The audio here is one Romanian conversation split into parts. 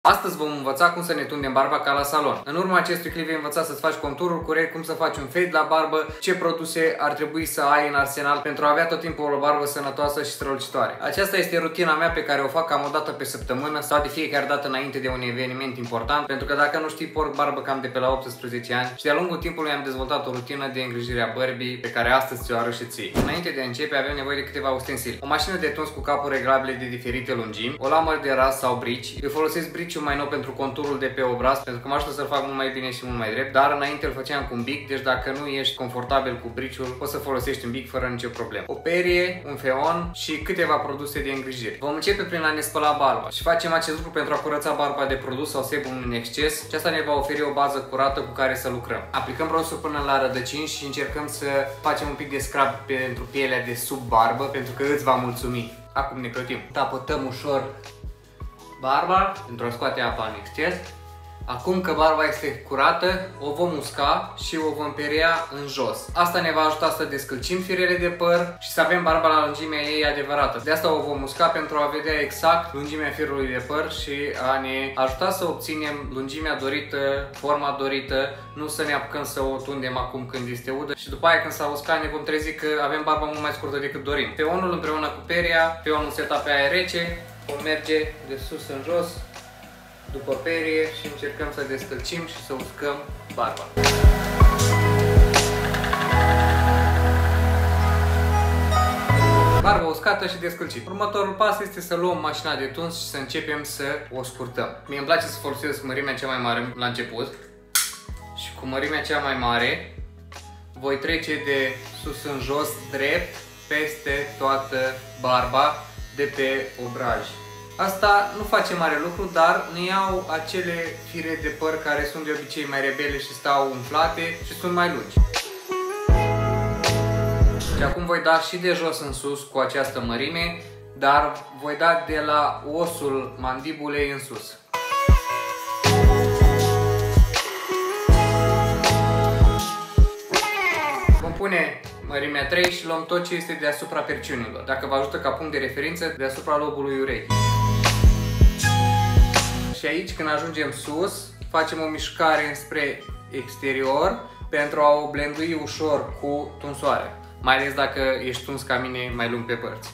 Astăzi vom învăța cum să ne tundem barba ca la salon. În urma acestui clip vei învăța să-ți faci conturul corect, cum să faci un fade la barbă, ce produse ar trebui să ai în arsenal pentru a avea tot timpul o barbă sănătoasă și strălucitoare. Aceasta este rutina mea pe care o fac cam o dată pe săptămână sau de fiecare dată înainte de un eveniment important, pentru că dacă nu știi, porc barbă cam de pe la 18 ani și de-a lungul timpului am dezvoltat o rutină de îngrijire a bărbii pe care astăzi ți-o arăt și ție. Înainte de a începe avem nevoie de câteva ustensile. O mașină de tuns cu capuri reglabile de diferite lungimi, o lamă de ras sau brici. Eu folosesc briciul mai nou pentru conturul de pe obraz, pentru că mă ajută să-l fac mult mai bine și mult mai drept, dar înainte îl făceam cu un bic, deci dacă nu ești confortabil cu briciul, poți să folosești un bic fără nicio problemă. O perie, un feon și câteva produse de îngrijire. Vom începe prin a ne spăla barba și facem acest lucru pentru a curăța barba de produs sau sebum în exces și asta ne va oferi o bază curată cu care să lucrăm. Aplicăm produsul până la rădăcini și încercăm să facem un pic de scrub pentru pielea de sub barbă, pentru că îți va mulțumi. Acum ne clătim. Tapătăm ușor barba pentru a scoate apa în exces. Acum că barba este curată, o vom usca și o vom perea în jos. Asta ne va ajuta să descălcim firele de păr și să avem barba la lungimea ei adevărată. De asta o vom usca pentru a vedea exact lungimea firului de păr și a ne ajuta să obținem lungimea dorită, forma dorită, nu să ne apucăm să o tundem acum când este udă și după aia când s-a uscat ne vom trezi că avem barba mult mai scurtă decât dorim. Peonul împreună cu peria, peonul setat pe aer rece, vom merge de sus în jos după perie și încercăm să descălcim și să uscăm barba. Barba uscată și descălcit. Următorul pas este să luăm mașina de tuns și să începem să o scurtăm. Mie îmi place să folosesc mărimea cea mai mare la început și cu mărimea cea mai mare voi trece de sus în jos drept peste toată barba de pe obraj. Asta nu face mare lucru, dar ne iau acele fire de păr care sunt de obicei mai rebele și stau umflate și sunt mai lungi. Și acum voi da și de jos în sus cu această mărime, dar voi da de la osul mandibulei în sus. Vom pune mărimea 3 și luăm tot ce este deasupra perciunilor, dacă vă ajută ca punct de referință deasupra lobului urechii. Și aici, când ajungem sus, facem o mișcare spre exterior pentru a o blendui ușor cu tunsoarea, mai ales dacă ești tuns ca mine mai lung pe părți.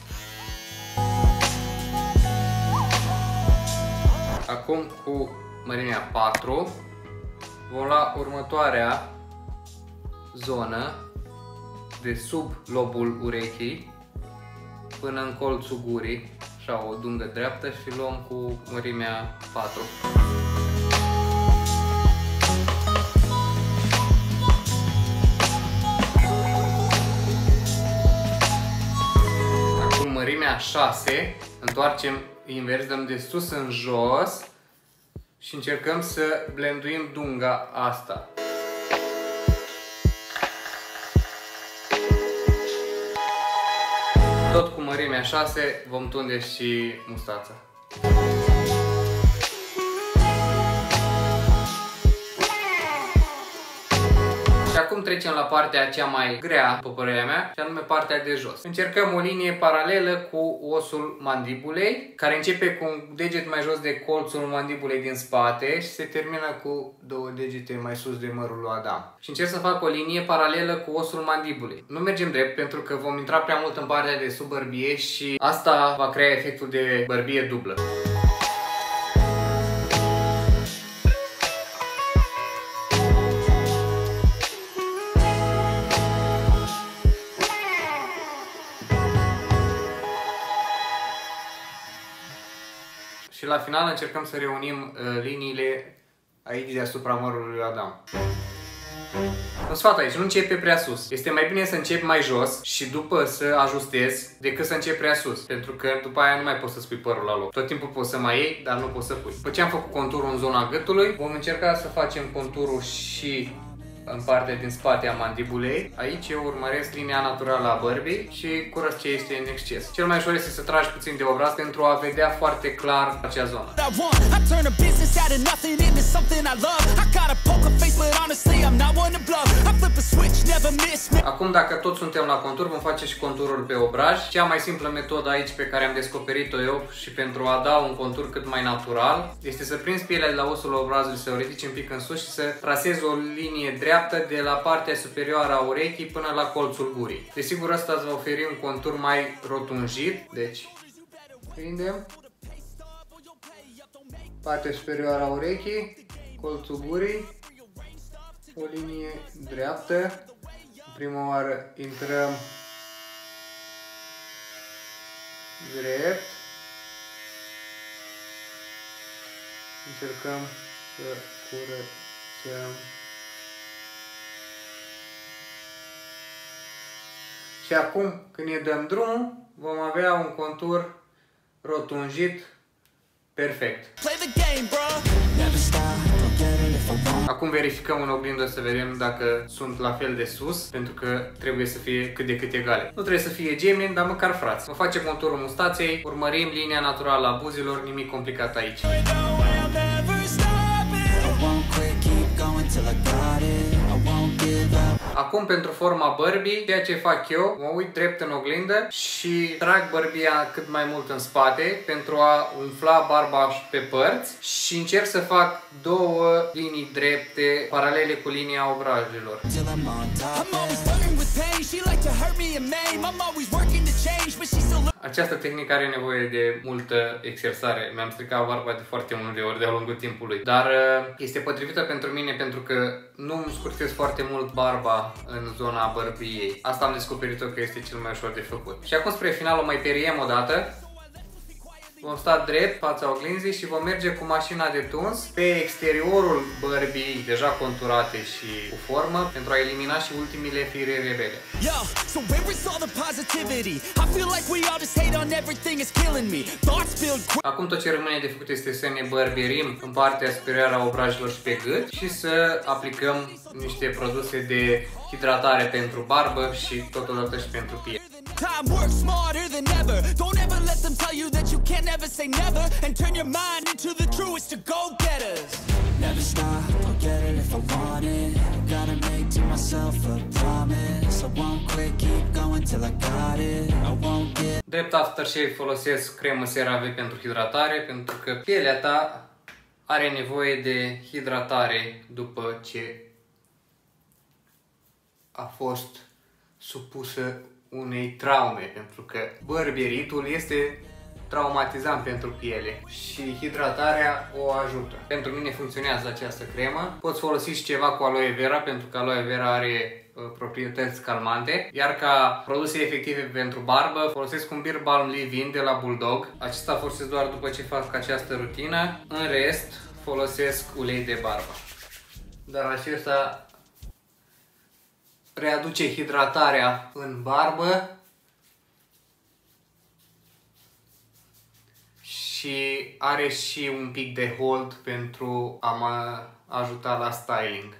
Acum, cu mărimea 4, vom lua următoarea zonă de sub lobul urechii până în colțul gurii, așa o dungă dreaptă, și luăm cu mărimea 4. Acum mărimea 6, întoarcem invers, dăm de sus în jos și încercăm să blenduim dunga asta. Tot cu mărimea 6 vom tunde și mustața. Și acum trecem la partea cea mai grea, după părerea mea, și anume partea de jos. Încercăm o linie paralelă cu osul mandibulei, care începe cu un deget mai jos de colțul mandibulei din spate și se termină cu două degete mai sus de mărul lui Adam. Și încerc să fac o linie paralelă cu osul mandibulei. Nu mergem drept pentru că vom intra prea mult în partea de sub bărbie și asta va crea efectul de bărbie dublă. Și la final încercăm să reunim liniile aici deasupra mărului lui Adam. Un sfat aici, nu începe prea sus. Este mai bine să începi mai jos și după să ajustezi decât să începi prea sus. Pentru că după aia nu mai poți să spui părul la loc. Tot timpul poți să mai iei, dar nu poți să pui. După ce am făcut conturul în zona gâtului, vom încerca să facem conturul și în partea din spate a mandibulei. Aici eu urmăresc linia naturală a bărbii și curăț ce este în exces. Cel mai ușor este să tragi puțin de obraz pentru a vedea foarte clar acea zonă. Acum, dacă tot suntem la contur, vom face și conturul pe obraj. Cea mai simplă metodă aici pe care am descoperit-o eu și pentru a da un contur cât mai natural este să prinzi pielea de la osul obrazului, să o ridici un pic în sus și să trasezi o linie dreaptă de la partea superioară a urechii până la colțul gurii. Desigur, asta îți va oferi un contur mai rotunjit. Deci, prindem partea superioară a urechii, colțul gurii, o linie dreaptă. Prima oară intrăm drept, încercăm să curățăm și acum când ne dăm drumul vom avea un contur rotunjit perfect. Acum verificăm în oglindă să vedem dacă sunt la fel de sus, pentru că trebuie să fie cât de cât egale. Nu trebuie să fie gemeni, dar măcar frați. Vă facem conturul mustaței, urmărim linia naturală a buzilor, nimic complicat aici. Acum pentru forma bărbii, ceea ce fac eu, mă uit drept în oglindă și trag bărbia cât mai mult în spate pentru a umfla barba pe părți și încerc să fac două linii drepte paralele cu linia obrajelor. Această tehnică are nevoie de multă exersare. Mi-am stricat barba de foarte multe ori de-a lungul timpului. Dar este potrivită pentru mine pentru că nu îmi scurtez foarte mult barba în zona bărbiei. Asta am descoperit-o că este cel mai ușor de făcut. Și acum spre final o mai periem o dată. Vom sta drept fața oglinzii și vom merge cu mașina de tuns pe exteriorul bărbii deja conturate și cu formă pentru a elimina și ultimile fire rebele. Acum tot ce rămâne de făcut este să ne bărberim în partea superioară a obrajelor și pe gât și să aplicăm niște produse de hidratare pentru barbă și totodată și pentru piele. Time works smarter than ever. Don't ever let them tell you that you can't never say never and turn your mind into the truest of go-getters. Never stop, I'll get it if I want it. Gotta make to myself a promise. I won't quit, keep going till I got it. I won't get. Drept aftershave folosesc cremă CeraVe pentru hidratare, pentru că pielea ta are nevoie de hidratare după ce a fost supusă unei traume, pentru că bărberitul este traumatizant pentru piele și hidratarea o ajută. Pentru mine funcționează această cremă. Poți folosi și ceva cu aloe vera, pentru că aloe vera are proprietăți calmante, iar ca produse efective pentru barbă folosesc un Beard Balm Leave-In de la Bulldog. Acesta folosesc doar după ce fac această rutină. În rest folosesc ulei de barbă. Dar acesta readuce hidratarea în barbă și are și un pic de hold pentru a mă ajuta la styling.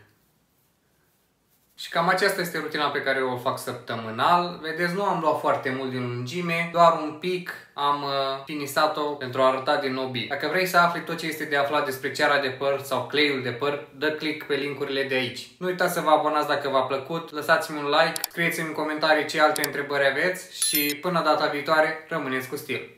Și cam aceasta este rutina pe care eu o fac săptămânal. Vedeți, nu am luat foarte mult din lungime, doar un pic am finisat-o pentru a arăta din nou bine. Dacă vrei să afli tot ce este de aflat despre ceara de păr sau cleiul de păr, dă click pe linkurile de aici. Nu uitați să vă abonați dacă v-a plăcut, lăsați-mi un like, scrieți-mi în comentarii ce alte întrebări aveți și până data viitoare, rămâneți cu stil!